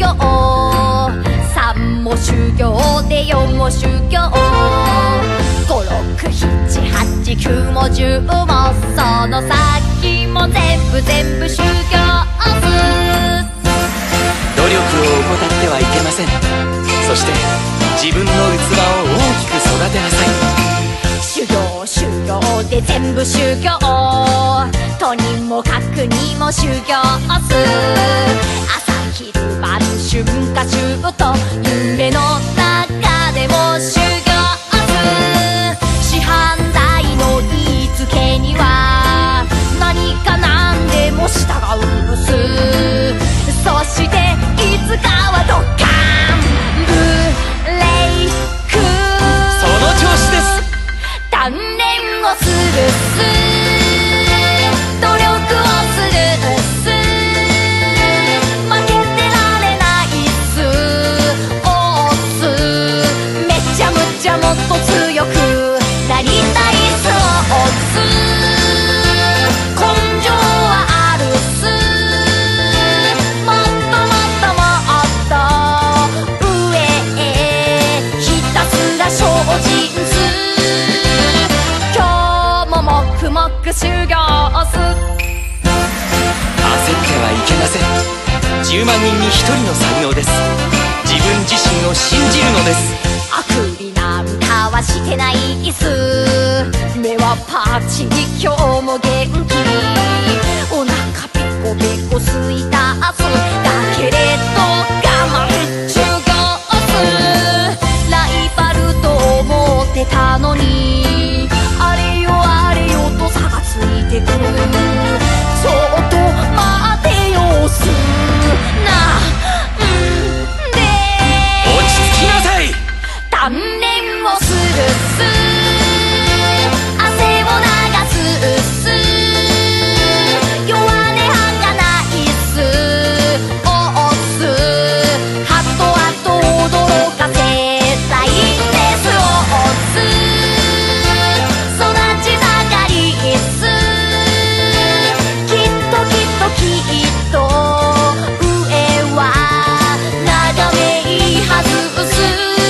行、3も修行で4も修行、56789も10もその先も全部修行す。 努力を怠ってはいけません。そして自分の器を大きく育てなさい。 修行で全部修行、とにもかくにも修行す。朝昼晩春夏秋と夢の中でも修行す。師範代の言いつけには何か何でも従うす。そしていつかはドッカンブレイク、 その調子です。 鍛錬をするす、努力をするす、負けてられないす、おーす、めちゃむちゃもっと強くなりたいす、おーす、根性はあるす、もっともっともっと上へひたすら精進す。黙々修行す。焦ってはいけません。10万人に1人の才能です。自分自身を信じるのです。 あくびなんかはしてないす。目はパッチリ今日も元気、お腹ペコペコすいたす。だけれど我慢修行す。ライバルと思ってたのに、あれよあれよと差がついてくる。そっと待てよすなんで。 落ち着きなさい。 鍛錬をするす、汗を流すす、弱音吐かないす、おーす、ハトハト驚かせたいんですおーす、育ち盛りす、きっときっときっと上は眺めいいはずす。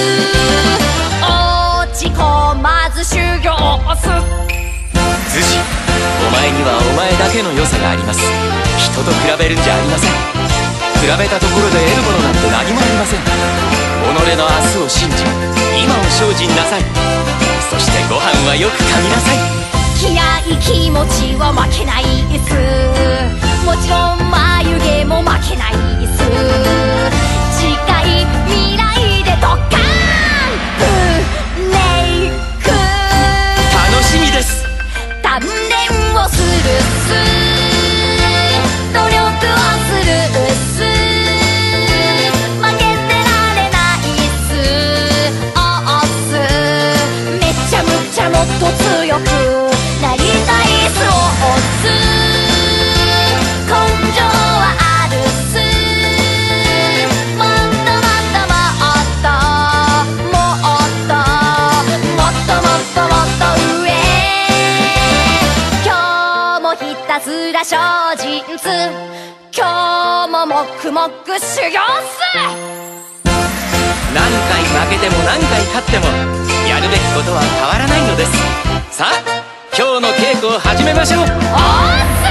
落ち込まず修行す。 ズジ、お前にはお前だけの良さがあります。人と比べるんじゃありません。比べたところで得るものなんて何もありません。己の明日を信じ、今を精進なさい。そしてご飯はよく噛みなさい。 気合い気持ちは負けないす。もちろん眉毛も負けないす。近い未来でドッカーンブレイク、 楽しみです。 鍛錬をするす、努力をするす、負けてられないす、おーす、めちゃむちゃもっと強くなりたいす、おーす、根性はあるす、もっともっともっともっともっともっともっと上、今日もひたすら精進す。今日も黙々修行す。 何回負けても何回勝ってもやるべきことは変わらないのです。さあ、今日の稽古を始めましょう。 おーっ